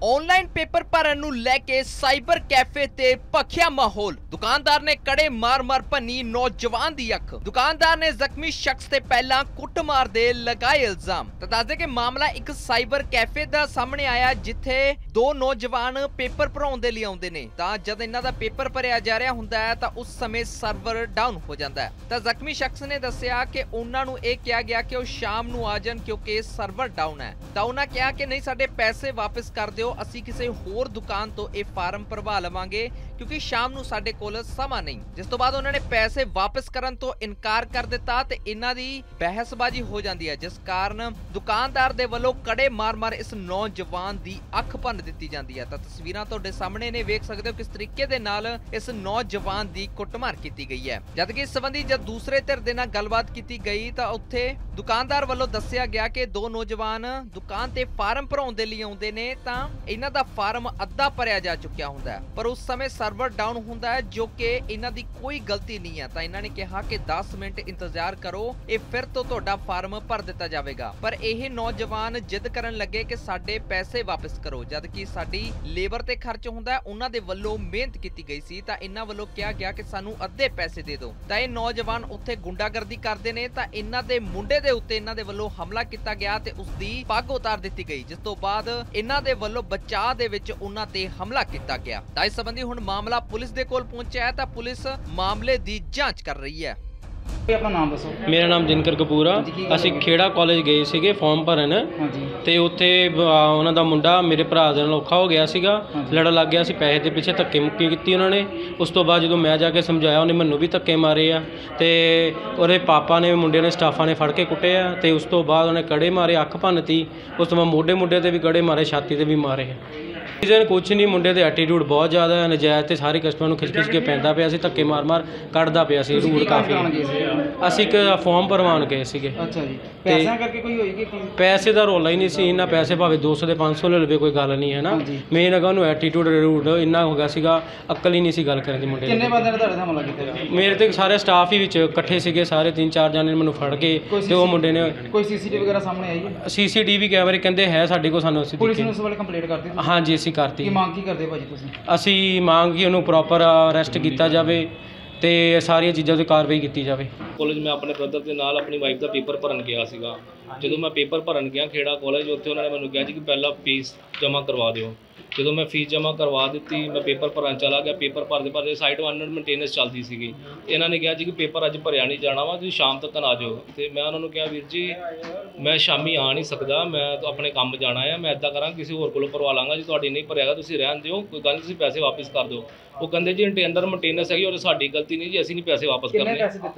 Online paper भरन नूं लैके साइबर कैफे ते भखिया माहौल। दुकानदार ने कड़े मार मार भन्नी नौजवान दी अख। दुकानदार ने जख्मी शख्स ते पहला कुटमार दे लगाए इल्जाम। तो दस दे कि मामला एक साइबर कैफे दा सामने आया जिथे दो नौजवान पेपर भराउण दे लई आउंदे ने। तां जद इन्हां दा पेपर भरिया जा रहा हुंदा है तां उस समय सर्वर डाउन हो जांदा है। तां जख्मी शख्स ने दस्सिया कि उन्हां नूं इह किहा गया कि ओह शाम नूं आ जाण क्योंकि सर्वर डाउन है। तां उन्हां कहा कि नहीं साडे पैसे वापस कर दिओ, ਅਸੀਂ ਕਿਸੇ ਹੋਰ ਦੁਕਾਨ ਤੋਂ ਇਹ ਫਾਰਮ ਭਰਵਾ ਲਵਾਂਗੇ ਕਿਉਂਕਿ ਸ਼ਾਮ ਨੂੰ ਸਾਡੇ ਕੋਲ ਸਮਾਂ ਨਹੀਂ। ਜਿਸ ਤੋਂ ਬਾਅਦ ਉਹਨਾਂ ਨੇ ਪੈਸੇ ਵਾਪਸ ਕਰਨ ਤੋਂ ਇਨਕਾਰ ਕਰ ਦਿੱਤਾ ਤੇ ਇਹਨਾਂ ਦੀ ਬਹਿਸਬਾਜ਼ੀ ਹੋ ਜਾਂਦੀ ਹੈ, ਜਿਸ ਕਾਰਨ ਦੁਕਾਨਦਾਰ ਦੇ ਵੱਲੋਂ ਕੜੇ ਮਾਰ-ਮਾਰ ਇਸ ਨੌਜਵਾਨ ਦੀ ਅੱਖ ਭੰਨ ਦਿੱਤੀ ਜਾਂਦੀ ਹੈ। ਤਾਂ ਤਸਵੀਰਾਂ ਤੁਹਾਡੇ ਸਾਹਮਣੇ ਨੇ, ਵੇਖ ਸਕਦੇ ਹੋ ਕਿਸ ਤਰੀਕੇ ਦੇ ਨਾਲ ਇਸ ਨੌਜਵਾਨ ਦੀ ਕੁੱਟਮਾਰ ਕੀਤੀ ਗਈ ਹੈ। ਜਦਕਿ ਇਸ ਸੰਬੰਧੀ ਜਦ ਦੂਸਰੇ ਧਿਰ ਦੇ ਨਾਲ ਗੱਲਬਾਤ ਕੀਤੀ ਗਈ ਤਾਂ ਉੱਥੇ ਦੁਕਾਨਦਾਰ ਵੱਲੋਂ ਦੱਸਿਆ ਗਿਆ ਕਿ ਦੋ ਨੌਜਵਾਨ ਦੁਕਾਨ ਤੇ ਫਾਰਮ ਭਰਾਉਣ ਦੇ ਲਈ ਆਉਂਦੇ ਨੇ ਤਾਂ इन्हां दा फार्म अद्धा भरिया जा चुकिया हुंदा है, पर उस समय सर्वर डाउन हुंदा है जो कि इन्हां दी कोई गलती नहीं है। तां इन्हां ने कहा कि 10 मिनट इंतजार करो, ये फिर तो तुहाडा फार्म भर दिता जाएगा। पर यह नौजवान जिद करन लगे कि साडे पैसे वापस करो, जबकि साडी लेबर ते खर्च हुंदा है, उन्हां दे वल्लों मेहनत कीती गई सी तां इन्हां वल्लों कहा गया कि सानू अद्धे पैसे दे दो। तां इह नौजवान उत्थे गुंडागर्दी करदे ने तां इन्हां दे मुंडे दे उत्ते इन्हां दे वल्लों हमला कीता गया ते उसदी पग उतार दित्ती गई, जिस तो बाद इन्हां दे वल्लों बचाव दे विच उन्हां ते हमला किया गया। तां इस संबंधी हुण मामला पुलिस दे कोल पहुंचा है तां पुलिस मामले दी जांच कर रही है। अपना नाम दसो। मेरा नाम जिनकर कपूर आ। असीं खेड़ा कॉलेज गए सीगे फॉर्म भरन ते उत्थे उन्हां दा मुंडा मेरे भरा दे नाल औखा हो गया सीगा, लड़न लग गया सी, पैसे दे पिछे धक्के मुक्की कीती उन्होंने। उस तो बाद जो मैं जाके समझाया उन्हें मैनू भी धक्के मारे आ ते उहदे पापा ने मुंडे ने स्टाफा ने फड़ के कुटे आ ते उस तो बाद उन्हें कड़े मारे, अख भन्नती। उस तो बाद मोढे मुंडे ते भी कड़े मारे, छाती ते भी मारे। रीजन कुछ नहीं, मुंडे दे एटीट्यूड बहुत ज़्यादा है, नजायज़ ते सारे कस्टमर नूं खिच खिच के पैंदा पिया सी, धक्के मार मार कढ़दा पिया सी, रूड काफ़ी। असीं एक फॉर्म भरवाउण गए सीगे। अच्छा जी, पैसा करके कोई होएगी? पैसे दा रौला ही नहीं सी, इन्ना पैसे भावें 200 दे 500 ले लवे कोई गल नहीं है ना। मेन अगर उन्होंने एटीट्यूड रूड इन्ना हो गया सीगा, अक्ल ही नहीं सी गल करन दी मुंडे। किन्ने बंदे ने तुहाडे ते हमला कीता? मेरे ते सारे स्टाफ ही विच इकट्ठे सीगे, सारे 3-4 जने मैनूं फड़ के ते वो मुंडे ने। कोई सीसीटीवी वगैरह सामने आई है? सीसीटीवी कैमरे कहंदे है साडे कोल, सानूं असीं पुलिस ने उस वेले कंप्लेंट कर दी? हाँ जी, असीं करती। मांग की करदे भाजी तुसीं? ਅਸੀਂ ਮੰਗ ਕਿ ਉਹਨੂੰ ਪ੍ਰੋਪਰ ਅਰੈਸਟ ਕੀਤਾ ਜਾਵੇ ਤੇ ਸਾਰੀਆਂ ਚੀਜ਼ਾਂ ਤੇ ਕਾਰਵਾਈ ਕੀਤੀ ਜਾਵੇ। ਕਾਲਜ ਮੈਂ ਆਪਣੇ ਬ੍ਰਦਰ ਦੇ ਨਾਲ ਆਪਣੀ ਵਾਈਫ ਦਾ ਪੇਪਰ ਭਰਨ ਗਿਆ ਸੀਗਾ। ਜਦੋਂ ਮੈਂ ਪੇਪਰ ਭਰਨ ਗਿਆ ਖੇੜਾ ਕਾਲਜ, ਉੱਥੇ ਉਹਨਾਂ ਨੇ ਮੈਨੂੰ ਕਿਹਾ ਜੀ ਕਿ ਪਹਿਲਾਂ ਫੀਸ ਜਮ੍ਹਾਂ ਕਰਵਾ ਦਿਓ। ਜਦੋਂ ਮੈਂ ਫੀਸ ਜਮ੍ਹਾਂ ਕਰਵਾ ਦਿੱਤੀ, ਮੈਂ ਪੇਪਰ ਭਰਨ ਚਲਾ ਗਿਆ। ਪੇਪਰ ਭਰਦੇ ਸਾਈਡ 1 ਮੇਨਟੇਨੈਂਸ ਚੱਲਦੀ ਸੀਗੀ। ਇਹਨਾਂ ਨੇ ਕਿਹਾ ਜੀ ਕਿ ਪੇਪਰ ਅੱਜ ਭਰਿਆ ਨਹੀਂ ਜਾਣਾ ਵਾ, ਤੁਸੀਂ ਸ਼ਾਮ ਤੱਕ ਆ ਜਾਓ। ਅਤੇ ਮੈਂ ਉਹਨਾਂ ਨੂੰ ਕਿਹਾ ਵੀਰ ਜੀ ਮੈਂ ਸ਼ਾਮੀ ਆ ਨਹੀਂ ਸਕਦਾ, ਮੈਂ ਆਪਣੇ ਕੰਮ ਜਾਣਾ ਆ, ਮੈਂ ਇੱਦਾਂ ਕਰਾਂਗਾ ਕਿਸੇ ਹੋਰ ਕੋਲੋਂ ਭਰਵਾ ਲਾਂਗਾ, ਜੀ ਤੁਹਾਡੀ ਨਹੀਂ ਭਰਿਆਗਾ ਤੁਸੀਂ ਰਹਿਣ ਦਿਓ, ਕੋਈ ਗੱਲ ਨਹੀਂ, ਤੁਸੀਂ ਪੈਸੇ ਵਾਪਸ ਕਰ ਦਿਓ। ਉਹ ਕਹਿੰਦੇ ਜੀ ਅੰਡਰ ਮੇਨਟੇਨੈਂਸ ਹੈਗੀ ਔਰ ਸਾਡੀ ਗਲਤੀ ਨਹੀਂ ਜੀ, ਅਸੀਂ ਨਹੀਂ ਪੈਸੇ ਵਾਪਸ ਕਰਨੇ।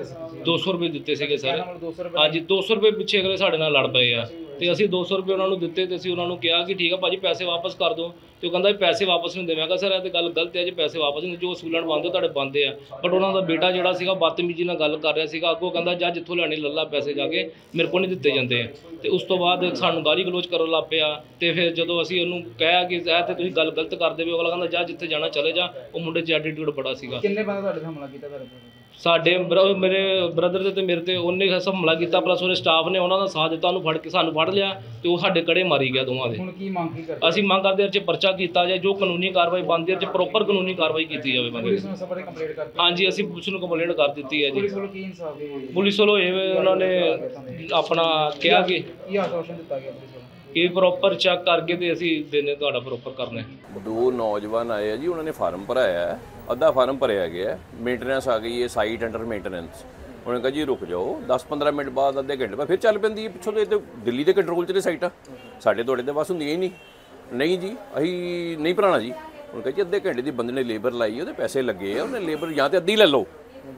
200 ਰੁਪਏ ਦਿੱਤੇ ਸੀਗੇ ਸਰ। ਹਾਂਜੀ, 200 ਰੁਪਏ ਪਿੱਛੇ ਅਗਲੇ ਸਾਡੇ ਨਾਲ ਲੜ ਪਏ ਆ ਤੇ ਅਸੀਂ 200 ਰੁਪਏ ਉਹਨਾਂ ਨੂੰ ਦਿੱਤੇ ਤੇ ਅਸੀਂ ਉਹਨਾਂ ਨੂੰ ਕਿਹਾ ਕਿ ਠੀਕ ਆ ਭਾਜੀ ਪੈਸੇ ਵਾਪਸ ਕਰ ਦਿਓ। ਤੇ ਉਹ ਕਹਿੰਦਾ ਵੀ ਪੈਸੇ ਵਾਪਸ ਨਹੀਂ ਹੁੰਦੇ। ਮੈਂ ਕਿਹਾ ਸਰ ਇਹ ਤਾਂ ਗੱਲ ਗਲਤ ਹੈ ਜੀ, ਪੈਸੇ ਵਾਪਸ ਨਹੀਂ, ਜੋ ਵਸੂਲਣ ਬੰਦੇ ਤੁਹਾਡੇ ਬੰਦੇ ਆ। ਬਟ ਉਹਨਾਂ ਦਾ ਬੇਟਾ ਜਿਹੜਾ ਸੀਗਾ ਬਦਤਮੀਜ਼ੀ ਨਾਲ ਗੱਲ ਕਰ ਰਿਹਾ ਸੀਗਾ, ਅੱਗੋਂ ਕਹਿੰਦਾ ਜਾ ਜਿੱਥੋਂ ਲੈਣੇ ਲੱਲਾ ਪੈਸੇ ਜਾ ਕੇ, ਮੇਰੇ ਕੋਲ ਨਹੀਂ ਦਿੱਤੇ ਜਾਂਦੇ। ਤੇ ਉਸ ਤੋਂ ਬਾਅਦ ਸਾਨੂੰ ਗਾਲੀ ਗਲੋਚ ਕਰਨ ਲੱਗ ਪਿਆ। ਤੇ ਫਿਰ ਜਦੋਂ ਅਸੀਂ ਉਹਨੂੰ ਕਿਹਾ ਕਿ ਇਹ ਤੇ ਤੁਸੀਂ ਗੱਲ ਗਲਤ ਕਰਦੇ ਵੀ, ਅਗਲਾ ਕਹਿੰਦਾ ਜਾ ਜਿੱਥੇ ਜਾਣਾ ਚਲੇ ਜਾ। ਉਹ ਮੁੰਡੇ 'ਚ ਐਟੀਟਿਊਡ ਬੜਾ ਸੀਗਾ। ਕਿੰਨੇ ਬੰਦੇ ਤੁਹਾਡੇ ਤੇ ਹਮਲਾ ਕੀਤਾ? ਸਾਡੇ ਮੇਰੇ ਬ੍ਰਦਰ ਦੇ ਤੇ ਮੇਰੇ ਤੇ ਉਹਨੇ ਹਮਲਾ ਕੀਤਾ, ਪਲੱਸ ਉਹਦੇ ਸਟਾਫ ਨੇ ਉਹਨਾਂ ਦਾ ਸਾਥ ਦਿੱਤਾ, ਉਹਨੂੰ ਫੜ ਕੇ ਸਾਨੂੰ ਫੜ ਲਿਆ ਤੇ ਉਹ ਸਾਡੇ ਕੜੇ ਮਾਰੀ ਗਿਆ ਦੋਵਾਂ ਦੇ। ਹੁਣ ਕੀ ਮੰਗ ਕਰਦੇ? ਅਸੀਂ ਮੰਗ ਕਰਦੇ ਹਾਂ ਇਹ 'ਚ ਪਰਚਾ ਕੀਤਾ ਜਾਏ, ਜੋ ਕਾਨੂੰਨੀ ਕਾਰਵਾਈ ਬਣਦੀ ਹੈ 'ਚ ਪ੍ਰੋਪਰ ਕਾਨੂੰਨੀ ਕਾਰਵਾਈ ਕੀਤੀ ਜਾਵੇ ਬੰਦੇ। ਪੁਲਿਸ ਨੂੰ ਸਭਰੇ ਕੰਪਲੇਂਟ ਕਰਤੀ? ਹਾਂਜੀ, ਅਸੀਂ ਪੁਲਿਸ ਨੂੰ ਕੰਪਲੇਂਟ ਕਰ ਦਿੱਤੀ ਹੈ ਜੀ। ਪੁਲਿਸ ਵੱਲੋਂ ਕੀ ਇਨਸਾਫ ਦੀ ਹੋਈ? ਪੁਲਿਸ ਵੱਲੋਂ ਇਹ ਉਹਨਾਂ ਨੇ ਆਪਣਾ ਕਿਹਾ ਕਿ ਕੀ ਆਸ਼ਵਾਸਨ ਦਿੱਤਾ ਗਿਆ ਪੁਲਿਸ ਵੱਲੋਂ ਕਿ ਪ੍ਰੋਪਰ ਚੈੱਕ ਕਰਕੇ ਤੇ ਅਸੀਂ ਦਿਨੇ ਤੁਹਾਡਾ ਪ੍ਰੋਪਰ ਕਰਨਾ ਹੈ। ਦੋ ਨੌਜਵਾਨ ਆਏ ਆ ਜੀ, ਉਹਨਾਂ ਨੇ ਫਾਰਮ ਭਰਾਇਆ ਹੈ, ਅੱਧਾ ਫਾਰਮ ਭਰਿਆ ਗਿਆ, ਮੇਨਟੇਨੈਂਸ ਆ ਗਈ ਹੈ, ਸਾਈਟ ਅੰਡਰ ਮੇਨਟੇਨੈਂਸ। ਉਹਨੇ ਕਿਹਾ ਜੀ ਰੁਕ ਜਾਓ, 10-15 ਮਿੰਟ ਬਾਅਦ, ਅੱਧੇ ਘੰਟੇ ਬਾਅਦ ਫਿਰ ਚੱਲ ਪੈਂਦੀ ਹੈ ਪਿੱਛੋਂ। ਤੇ ਦਿੱਲੀ ਦੇ ਕੰਟਰੋਲ 'ਚ ਨੇ ਸਾਈਟਾਂ, ਸਾਡੇ ਤੁਹਾਡੇ ਦੇ ਬਸ ਹੁੰਦੀਆਂ ਹੀ ਨਹੀਂ। ਨਹੀਂ ਜੀ ਅਸੀਂ ਨਹੀਂ ਭਰਾਉਣਾ ਜੀ। ਉਹਨੇ ਕਿਹਾ ਜੀ ਅੱਧੇ ਘੰਟੇ ਦੀ ਬੰਦੇ ਨੇ ਲੇਬਰ ਲਾਈ, ਉਹਦੇ ਪੈਸੇ ਲੱਗੇ ਆ, ਉਹਨੇ ਲੇਬਰ ਜਾਂ ਤਾਂ ਅੱਧੀ ਲੈ ਲਓ,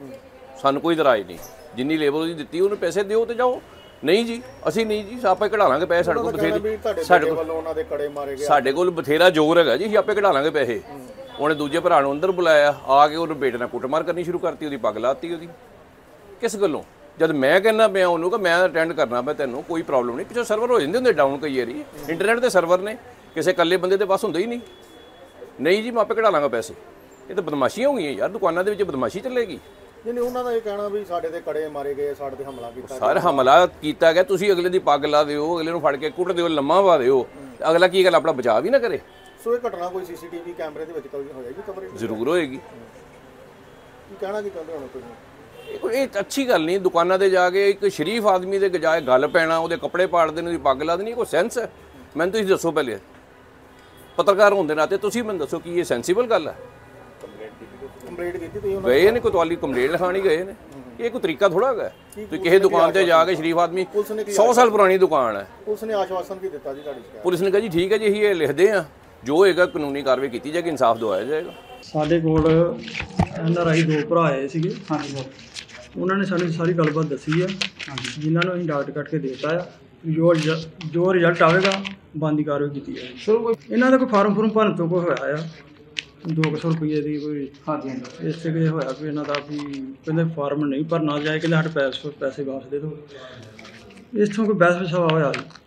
ਸਾਨੂੰ ਕੋਈ ਇਤਰਾਜ਼ ਨਹੀਂ, ਜਿੰਨੀ ਲੇਬਰ ਉਹਦੀ ਦਿੱਤੀ ਉਹਨੂੰ ਪੈਸੇ ਦਿਓ ਤੇ ਜਾਓ। ਨਹੀਂ ਜੀ ਅਸੀਂ ਨਹੀਂ ਜੀ, ਆਪੇ ਕਢਾ ਲਾਂਗੇ ਪੈਸੇ, ਸਾਡੇ ਕੋਲ ਬਥੇਰੇ, ਸਾਡੇ ਕੋਲ ਬਥੇਰਾ ਜ਼ੋਰ ਹੈਗਾ ਜੀ, ਅਸੀਂ ਆਪੇ ਕਢਾ ਲਾਂਗੇ ਪੈਸੇ। ਉਹਨੇ ਦੂਜੇ ਭਰਾ ਨੂੰ ਅੰਦਰ ਬੁਲਾਇਆ, ਆ ਕੇ ਉਹਨੂੰ ਬੇਟੇ ਨਾਲ ਕੁੱਟਮਾਰ ਕਰਨੀ ਸ਼ੁਰੂ ਕਰਤੀ, ਉਹਦੀ ਪੱਗ ਲਾਤੀ ਉਹਦੀ। ਕਿਸ ਗੱਲੋਂ? ਜਦ ਮੈਂ ਕਹਿੰਦਾ ਪਿਆ ਉਹਨੂੰ ਕਿ ਮੈਂ ਅਟੈਂਡ ਕਰਨਾ, ਮੈਂ ਤੈਨੂੰ ਕੋਈ ਪ੍ਰੋਬਲਮ ਨਹੀਂ। ਪਿੱਛੋਂ ਸਰਵਰ ਹੋ ਜਾਂਦੇ ਹੁੰਦੇ ਡਾਊਨ ਕਈ ਵਾਰੀ, ਇੰਟਰਨੈਟ ਦੇ ਸਰਵਰ ਨੇ, ਕਿਸੇ ਇਕੱਲੇ ਬੰਦੇ ਦੇ ਬਸ ਹੁੰਦਾ ਹੀ ਨਹੀਂ। ਨਹੀਂ ਜੀ ਮੈਂ ਆਪੇ ਕਢਾ ਲਾਂਗਾ ਪੈਸੇ। ਇਹ ਤਾਂ ਬਦਮਾਸ਼ੀਆਂ ਹੋ ਗਈਆਂ ਯਾਰ, ਦੁਕਾਨਾਂ ਦੇ ਵਿੱਚ ਬਦਮਾਸ਼ੀ ਚੱਲੇਗੀ। ਨਹੀਂ ਉਹਨਾਂ ਦਾ ਇਹ ਕਹਿਣਾ ਵੀ ਸਾਡੇ ਤੇ ਕੜੇ ਮਾਰੇ ਗਏ, ਸਾਡੇ ਤੇ ਹਮਲਾ ਕੀਤਾ। ਸਰ ਹਮਲਾ ਕੀਤਾ ਗਿਆ, ਤੁਸੀਂ ਅਗਲੇ ਦੀ ਪੱਗ ਲਾ ਦਿਓ, ਅਗਲੇ ਨੂੰ ਫੜ ਕੇ ਕੁੱਟ ਦਿਓ, ਲੰਮਾ ਪਾ ਦਿਓ, ਅਗਲਾ ਕੀ ਗੱਲ ਆਪਣਾ ਬਚਾਅ ਵੀ ਨਾ ਕਰੇ। ਸੋ ਇਹ ਘਟਨਾ ਕੋਈ ਸੀਸੀਟੀਵੀ ਕੈਮਰੇ ਦੇ ਵਿੱਚ ਕਵਰ ਹੋਏਗੀ ਕਵਰੇਜ ਜ਼ਰੂਰ ਹੋਏਗੀ। ਕੀ ਕਹਿਣਾ ਕੀ ਚਾਹੁੰਦੇ ਹੋ ਤੁਸੀਂ? ਇਹ ਅੱਛੀ ਗੱਲ ਨਹੀਂ, ਦੁਕਾਨਾਂ ਤੇ ਜਾ ਕੇ ਇੱਕ ਸ਼ਰੀਫ ਆਦਮੀ ਦੇ ਗਜਾਏ ਗੱਲ ਪੈਣਾ, ਉਹਦੇ ਕੱਪੜੇ ਪਾੜ ਦੇਣੇ, ਉਹਦੀ ਪੱਗ ਲਾ ਦੇਣੀ, ਕੋਈ ਸੈਂਸ ਹੈ? ਮੈਨੂੰ ਤੁਸੀਂ ਦੱਸੋ ਪਹਿਲੇ, ਪੱਤਰਕਾਰ ਹੋਣ ਦੇ ਨਾਤੇ ਤੁਸੀਂ ਮੈਨੂੰ ਦੱਸੋ ਕੀ ਇਹ ਸੈਂਸੀਬਲ ਗੱਲ ਹੈ? ਕੰਪਲੇਂਟ ਕੀਤੀ ਤੁਸੀਂ? ਗਏ ਨੇ ਕੋਤਵਾਲੀ ਕੰਪਲੇਂਟ ਲਿਖਾਣੀ ਗਏ ਨੇ, ਇਹ ਕੋਈ ਤਰੀਕਾ ਥੋੜਾ ਹੈਗਾ? ਤੁਸੀਂ ਕਿਸੇ ਦੁਕਾਨ ਤੇ ਜਾ ਕੇ ਸ਼ਰੀਫ ਆਦਮੀ, 100 ਸਾਲ ਪੁਰਾਣੀ ਦੁਕਾਨ ਹੈ, ਪੁਲਿਸ ਨੇ ਆਸ਼ਵਾਸਨ ਕੀ ਦਿੱਤਾ ਜੀ ਤੁਹਾਡੀ ਸ਼ਿਕਾਇਤ? ਪੁਲਿਸ ਨੇ ਕਿਹਾ ਜੀ ਠੀਕ ਹੈ ਜੀ ਅਸੀਂ ਇਹ ਲਿਖਦੇ ਹਾਂ, ਜੋ ਹੋਏਗਾ ਕਾਨੂੰਨੀ ਕਾਰਵਾਈ ਕੀਤੀ ਜਾਏਗੀ, ਇਨਸਾਫ ਦਵਾਇਆ ਜਾਏਗਾ। ਸਾਡੇ ਕੋਲ NRI 2 ਭਰਾ ਆਏ ਸੀਗੇ। ਹਾਂਜੀ ਸਰ। ਉਹਨਾਂ ਨੇ ਸਾਨੂੰ ਸਾਰੀ ਗੱਲਬਾਤ ਦੱਸੀ ਆ, ਜਿਨ੍ਹਾਂ ਨੂੰ ਅਸੀਂ ਡਾਕਟਰ ਕੱਟ ਕੇ ਦੇ ਦਿੱਤਾ ਆ। ਜੋ ਰਿਜ਼ਲਟ ਆਵੇਗਾ ਬੰਦੀ ਕਾਰਵਾਈ ਕੀਤੀ ਜਾਏਗੀ। ਸਰ ਇਹਨਾਂ ਦਾ ਕੋਈ ਫਾਰਮ ਭਰਨ ਤੋਂ ਕੋਈ ਹੋਇਆ ਆ 200 ਰੁਪਏ ਦੀ ਕੋਈ। ਹਾਂਜੀ ਇਸ ਤੇ ਕਿ ਹੋਇਆ ਵੀ ਇਹਨਾਂ ਦਾ ਵੀ ਕਹਿੰਦੇ ਫਾਰਮ ਨਹੀਂ ਭਰਨਾ ਜਾਏ, ਕਹਿੰਦੇ ਸਾਡੇ ਪੈਸੇ ਵਾਪਸ ਦੇ ਦਿਓ। ਇਸ ਤੋਂ ਕੋਈ ਬਹਿਸ ਵਿਸਾਵਾ ਹੋਇਆ ਜੀ।